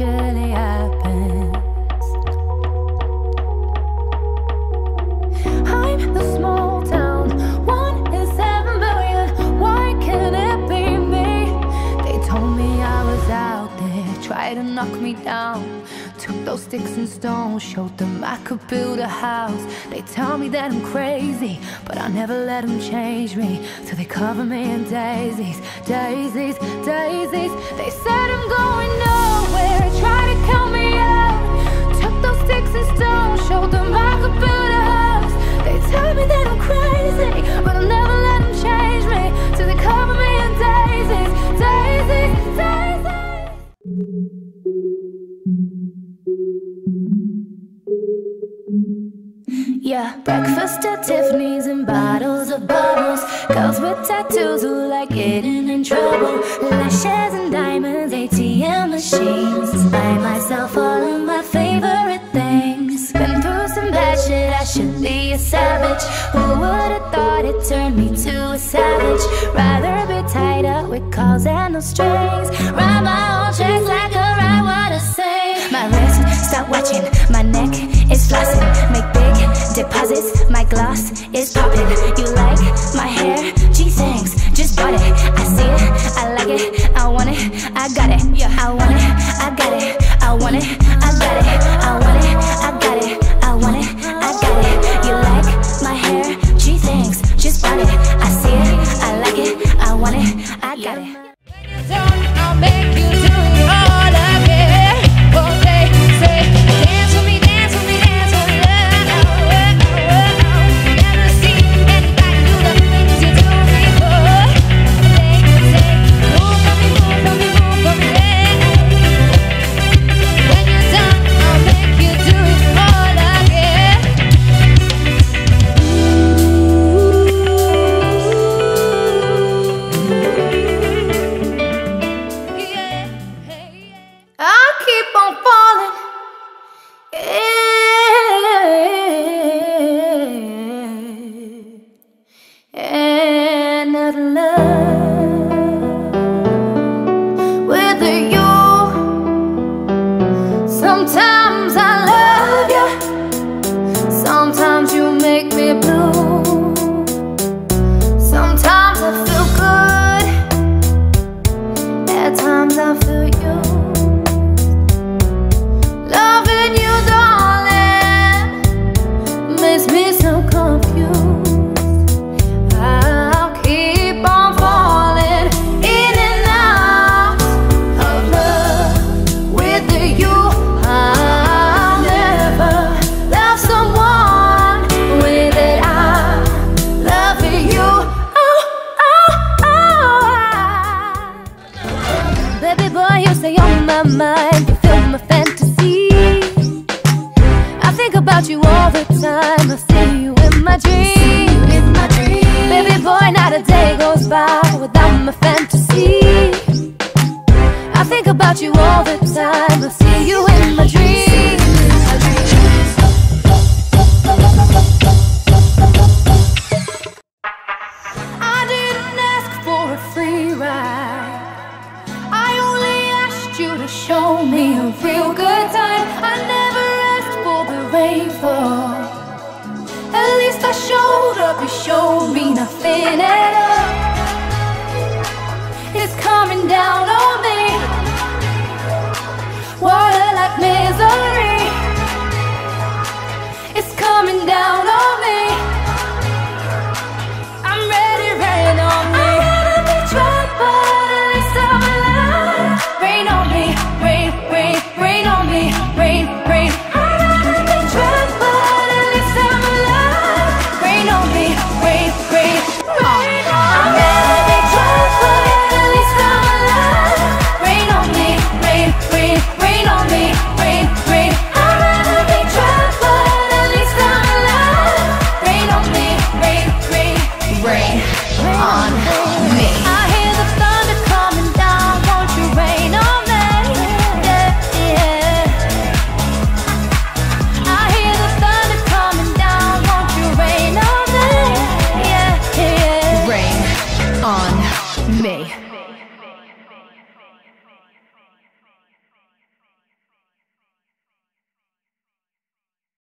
actually happens. I'm the small town, 1 in 7 billion. Why can't it be me? They told me I was out there, tried to knock me down. Took those sticks and stones, showed them I could build a house. They tell me that I'm crazy, but I never let them change me. So they cover me in daisies, daisies, daisies. They said I'm going nowhere, try to count me out. Took those sticks and stones, showed them I could build a house. They tell me that I'm crazy, but I'll never let them change me. So they cover me in daisies, daisies, daisies. Yeah, breakfast at Tiffany's and bottles of bubbles. Girls with tattoos who like getting in trouble. Lashes and diamonds, ATM machines. Buy myself all of my favorite things. Been through some bad shit, I should be a savage. Who would've thought it turned me to a savage? Rather be tied up with calls and no strings. Write my own checks like a ride, what a say. My wrist, stop watching, my neck is flossing. Make big deposits, my gloss is popping. You like my hair? Gee, thanks, just bought it. I see it, I like it, I want it, I got it. Yeah, I want it, I got it, I want it, I got it. I want it, I got it, I want it, I got it. You like my hair? Gee, thanks, just bought it. I see it, I like it, I want it, I got it. When you're done, I'll make you do it all again. All day, say, dance with me, dance with me, dance with me. Never seen anybody do the things you do before. Say, move for me, move for me, move for me. When you're done, I'll make you do it all again. I keep on falling in love with you. Sometimes I love you, sometimes you make me blue. Sometimes I feel good, at times I feel you. Loving you, darling, makes me so confused. I'll keep on falling in and out of love with you. I'll never love someone with it. I love you. Baby boy, you stay on my mind, you fill my fantasy. I think about you all the time, I see you in my dreams. Baby boy, not a day goes by without my fantasy. I think about you all the time, I see you in my dreams. I didn't ask for a free ride, I only asked you to show me a real good time. I never asked for the rainfall, at least I showed up, you showed me nothing at all. It's coming down on me, water like misery. It's coming down on me, I'm ready, rain on me. I'd rather be dry, but at least I'm alive. Rain on me, rain, rain, rain on me, rain, rain. I'd rather be dry, but at least I'm alive. Rain on me, rain, rain, rain. I'd rather be dry, but at least I'm alive. Rain on me, rain, rain, rain on me, rain, rain. I'd rather be dry, but at least I'm alive. Rain on me, rain, rain, rain on me. I hear the thunder coming down, won't you rain on me? Yeah, yeah. I hear the thunder coming down, won't you rain on me? Yeah, yeah. Rain on me.